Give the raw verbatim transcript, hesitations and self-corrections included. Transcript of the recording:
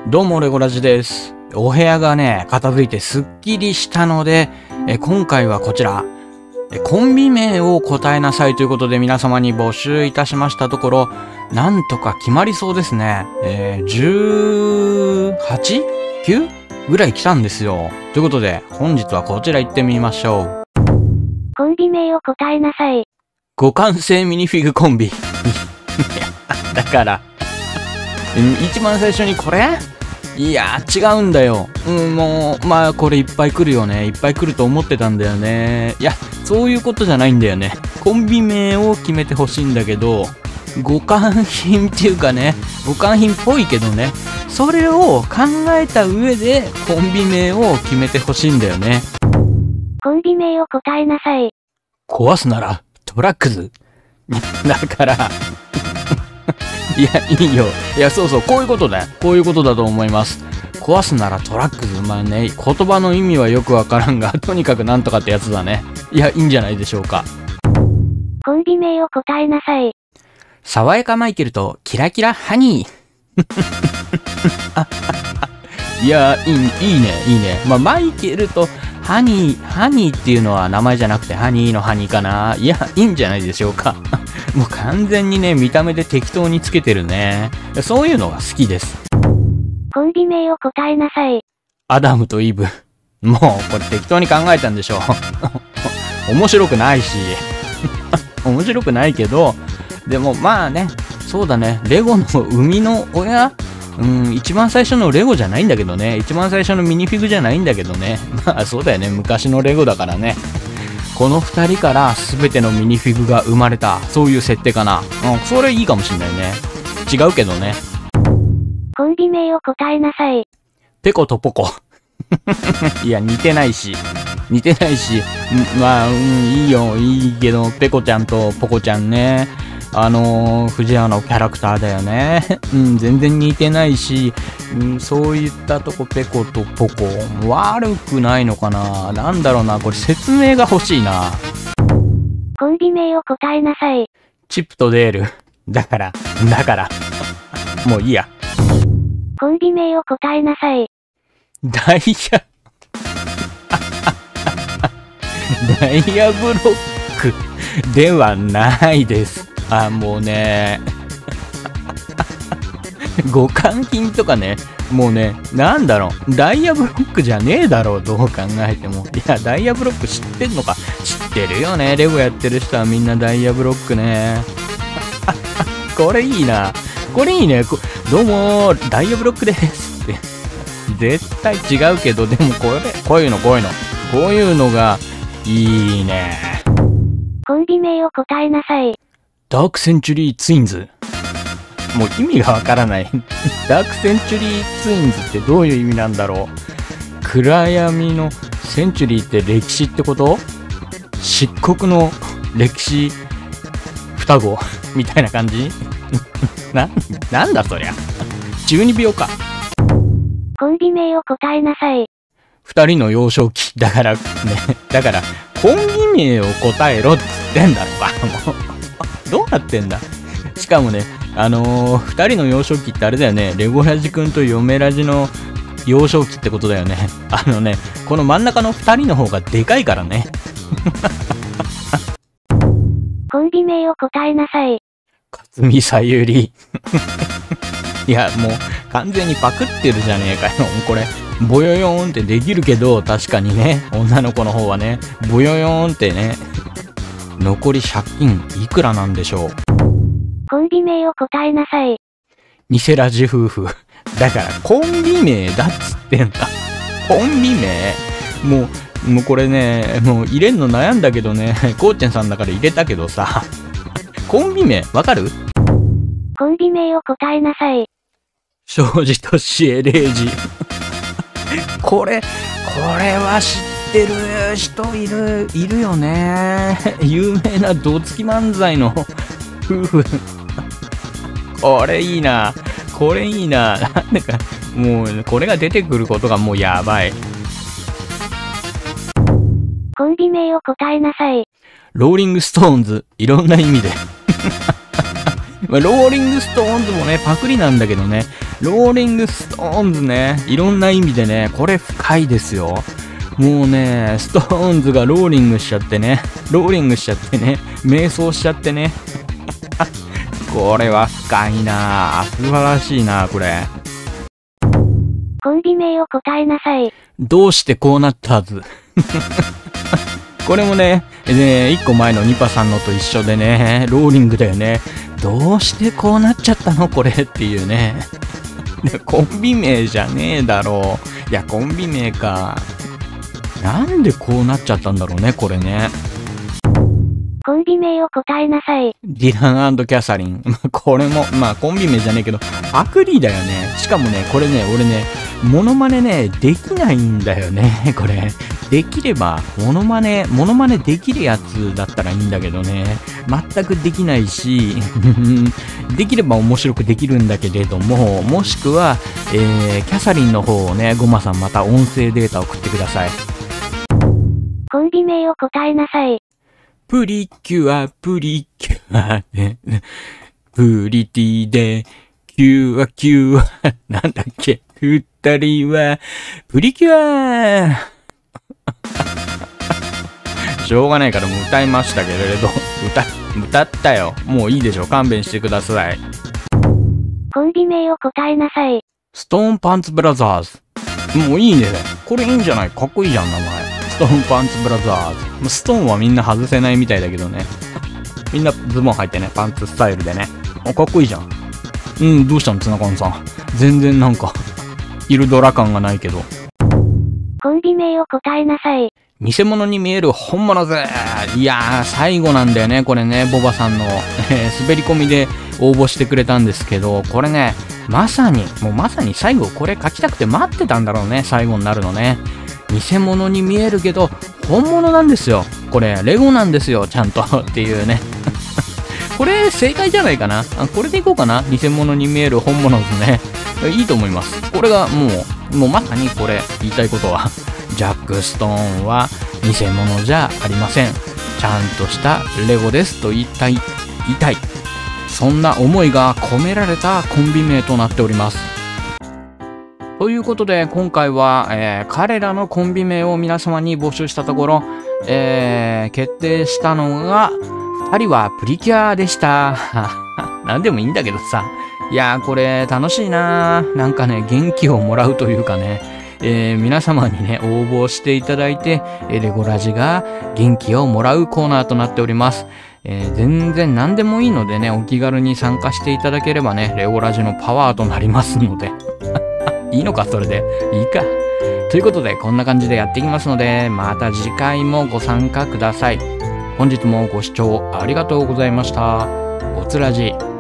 どうもレゴラジです。お部屋がね、片付いてすっきりしたので、え今回はこちら、えコンビ名を答えなさいということで皆様に募集いたしましたところ、なんとか決まりそうですね。えー、じゅうはち?きゅう? ぐらい来たんですよ。ということで、本日はこちら行ってみましょう。 コンビ名を答えなさい。 互換性ミニフィグコンビ。だから、一番最初にこれ?いやー違うんだよ。うん、もう、まあこれいっぱい来るよね。いっぱい来ると思ってたんだよね。いや、そういうことじゃないんだよね。コンビ名を決めてほしいんだけど、互換品っていうかね、互換品っぽいけどね、それを考えた上でコンビ名を決めてほしいんだよね。 コンビ名を答えなさい。 壊すならトラックズ。だから、いや、いいよ。いや、そうそう、こういうことだよ。こういうことだと思います。壊すならトラックズ。まあね、言葉の意味はよくわからんが、とにかくなんとかってやつだね。いや、いいんじゃないでしょうか。 コンビ名を答えなさい。 爽やかマイケルとキラキラハニー。いや、いい、いいね、いいね。まあ、マイケルとハニー、ハニーっていうのは名前じゃなくてハニーのハニーかな。いや、いいんじゃないでしょうか。もう完全にね、見た目で適当につけてるね。そういうのが好きです。 コンビ名を答えなさい。 アダムとイブ。もう、これ適当に考えたんでしょ。面白くないし。面白くないけど、でもまあね、そうだね、レゴの生みの親?うん、一番最初のレゴじゃないんだけどね。一番最初のミニフィグじゃないんだけどね。まあそうだよね、昔のレゴだからね。この二人から全てのミニフィグが生まれた。そういう設定かな。うん、それいいかもしんないね。違うけどね。 コンビ名を答えなさい。 ペコとポコ。いや、似てないし。似てないし。まあ、うん、いいよ、いいけど、ペコちゃんとポコちゃんね。あのー、藤原のキャラクターだよね。うん、全然似てないし、うん、そういったとこペコとポコ、悪くないのかな。なんだろうな、これ説明が欲しいな。 コンビ名を答えなさい。 チップとデール。だから、だから。もういいや。 コンビ名を答えなさい。 ダイヤ、ダイヤブロックではないです。あ、もうね、互換品とかね、もうね、なんだろう、ダイヤブロックじゃねえだろう、どう考えても。いや、ダイヤブロック知ってんのか。知ってるよね、レゴやってる人はみんなダイヤブロックね。これいいな。これいいね。どうもー、ダイヤブロックですって。絶対違うけど、でもこれ、こういうの、こういうの。こういうのが、いいね。 コンビ名を答えなさい。 ダークセンチュリーツインズ。もう意味がわからない。ダークセンチュリーツインズってどういう意味なんだろう。暗闇のセンチュリーって歴史ってこと?漆黒の歴史双子みたいな感じな、なんだそりゃ。中二病か。 コンビ名を答えなさい。 二人の幼少期。だからね、だから、コンビ名を答えろって言ってんだろうか。もう。どうなってんだ。しかもね、あのー、二人の幼少期ってあれだよね。レゴラジくんと嫁ラジの幼少期ってことだよね。あのね、この真ん中の二人の方がでかいからね。 コンビ名を答えなさい。 勝見さゆり。いや、もう完全にパクってるじゃねえかよ。これ、ボヨヨーンってできるけど、確かにね、女の子の方はね、ボヨヨーンってね。残り借金いくらなんでしょう。 コンビ名を答えなさい。 偽ラジ夫婦。だからコンビ名だっつってんだ。コンビ名もう、もうこれね、もう入れんの悩んだけどね、こうちゃんさんだから入れたけどさ。コンビ名わかる? コンビ名を答えなさい。 庄司敏恵礼二。これ、これは知ってる人いる、いるよね。有名などつき漫才の夫婦。これいいな。これいいな。なんでか、もう、これが出てくることがもうやばい。 コンビ名を答えなさい。 ローリングストーンズ。いろんな意味で。 まあ、ローリングストーンズもね、パクリなんだけどね、ローリングストーンズね、いろんな意味でね、これ深いですよ。もうね、ストーンズがローリングしちゃってね、ローリングしちゃってね、瞑想しちゃってね。これは深いなぁ。素晴らしいなぁ、これ。 コンビ名を答えなさい。 どうしてこうなったはず。これもね、ね、いっこまえのニパさんのと一緒でね、ローリングだよね。どうしてこうなっちゃったのこれっていうね。コンビ名じゃねえだろう。いや、コンビ名か。なんでこうなっちゃったんだろうね、これね。 コンビ名を答えなさい。 ディラン&キャサリン。これも、まあコンビ名じゃねえけど、パクリだよね。しかもね、これね、俺ね、モノマネね、できないんだよね、これ。できれば、モノマネ、モノマネできるやつだったらいいんだけどね。全くできないし、できれば面白くできるんだけれども、もしくは、えー、キャサリンの方をね、ゴマさんまた音声データ送ってください。 コンビ名を答えなさい。 プリキュア、プリキュアで、プリティで、キュアキュア、なんだっけ、二人は、プリキュアしょうがないからもう歌いましたけれど、歌、歌ったよ。もういいでしょ、勘弁してください。 コンビ名を答えなさい。 ストーンパンツブラザーズ。もういいね。これいいんじゃない？かっこいいじゃん、名前。ストーンパンツブラザーズ。ストーンはみんな外せないみたいだけどね。みんなズボン履いてね、パンツスタイルでね。あ、かっこいいじゃん。うん、どうしたの、ツナコンさん。全然なんか、イルドラ感がないけど。 コンビ名を答えなさい。 偽物に見える本物ぜ。いやー、最後なんだよね、これね、ボバさんの、えー、滑り込みで応募してくれたんですけど、これね、まさに、もうまさに最後これ書きたくて待ってたんだろうね、最後になるのね。偽物に見えるけど、本物なんですよ。これ、レゴなんですよ、ちゃんと。っていうね。これ、正解じゃないかな。あ、これでいこうかな。偽物に見える本物ですね。いいと思います。これがもう、もうまさにこれ、言いたいことは、ジャック・ストーンは偽物じゃありません。ちゃんとしたレゴですと言いたい、言いたい。そんな思いが込められたコンビ名となっております。ということで、今回は、えー、彼らのコンビ名を皆様に募集したところ、えー、決定したのが、ふたりはプリキュアでした。なんでもいいんだけどさ。いやー、これ楽しいなー。なんかね、元気をもらうというかね、えー、皆様にね、応募していただいて、レゴラジが元気をもらうコーナーとなっております。えー、全然何でもいいのでね、お気軽に参加していただければね、レゴラジのパワーとなりますので。いいのか、それで。いいか。ということで、こんな感じでやっていきますので、また次回もご参加ください。本日もご視聴ありがとうございました。おつらじ。